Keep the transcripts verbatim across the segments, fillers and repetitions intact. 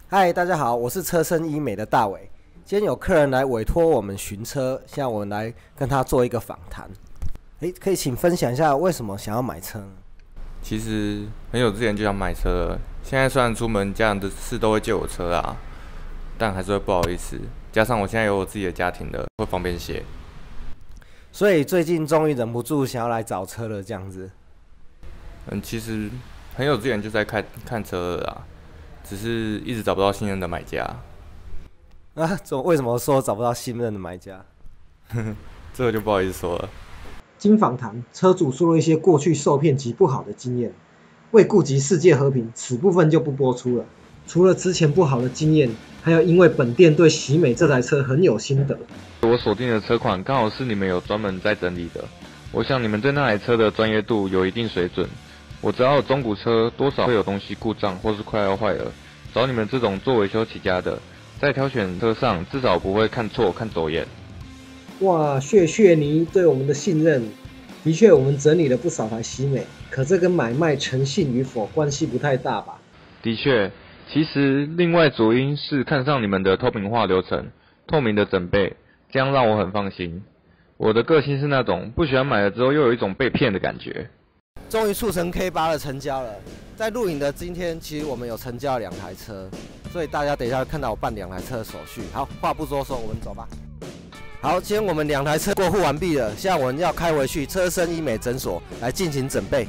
嗨，大家好，我是车身医美的大伟。今天有客人来委托我们巡车，现在我们来跟他做一个访谈。诶，可以请分享一下为什么想要买车呢？ 其实很久之前就想买车了，现在虽然出门家人的事都会借我车啊，但还是会不好意思。加上我现在有我自己的家庭了，会方便些。 所以最近终于忍不住想要来找车了，这样子。 嗯，其实很久之前就在看看车了啦，只是一直找不到信任的买家。 啊，怎么为什么说找不到信任的买家？ 这个就不好意思说了。 经访谈，车主说了一些过去受骗及不好的经验，为顾及世界和平，此部分就不播出了。除了之前不好的经验，还有因为本店对喜美这台车很有心得。 我锁定的车款刚好是你们有专门在整理的，我想你们对那台车的专业度有一定水准。我只要有中古车，多少会有东西故障或是快要坏了，找你们这种做维修起家的，在挑选车上至少不会看错看走眼。 哇，谢谢你对我们的信任。的确，我们整理了不少台喜美，可这跟买卖诚信与否关系不太大吧？ 的确，其实另外主因是看上你们的透明化流程，透明的整备，这样让我很放心。我的个性是那种不喜欢买了之后又有一种被骗的感觉。 终于促成 K 八 的成交了。在录影的今天，其实我们有成交两台车，所以大家等一下会看到我办两台车的手续。好，话不多说，我们走吧。好，今天我们两台车过户完毕了，现在我们要开回去车身医美诊所来进行整备。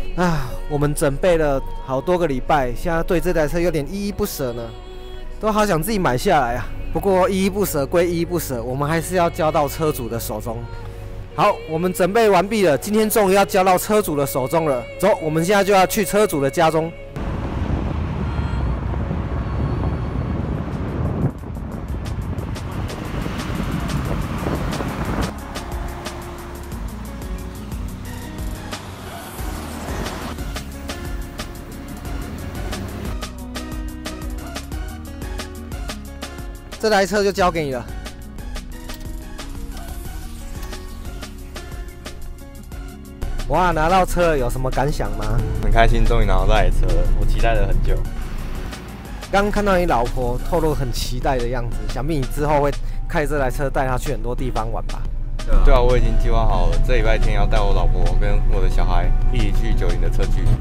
啊，我们准备了好多个礼拜，现在对这台车有点依依不舍呢，都好想自己买下来啊。不过依依不舍归依依不舍，我们还是要交到车主的手中。好，我们准备完毕了，今天终于要交到车主的手中了。走，我们现在就要去车主的家中。这台车就交给你了。哇，拿到车了有什么感想吗？ 很开心，终于拿到这台车了，我期待了很久。 刚刚看到你老婆透露很期待的样子，想必你之后会开这台车带她去很多地方玩吧？ 对啊，我已经计划好了，这礼拜天要带我老婆跟我的小孩一起去九零的车距。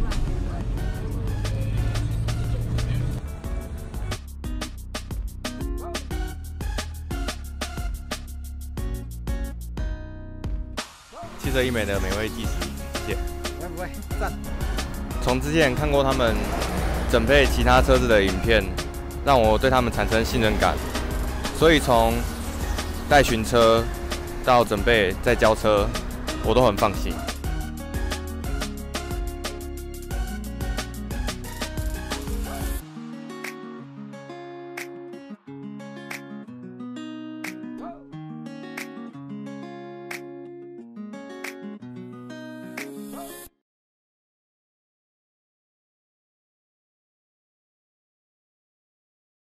汽车医美的美味计时，谢谢。 不会不会，赞。 从之前看过他们整配其他车子的影片，让我对他们产生信任感，所以从带巡车到整备再交车，我都很放心。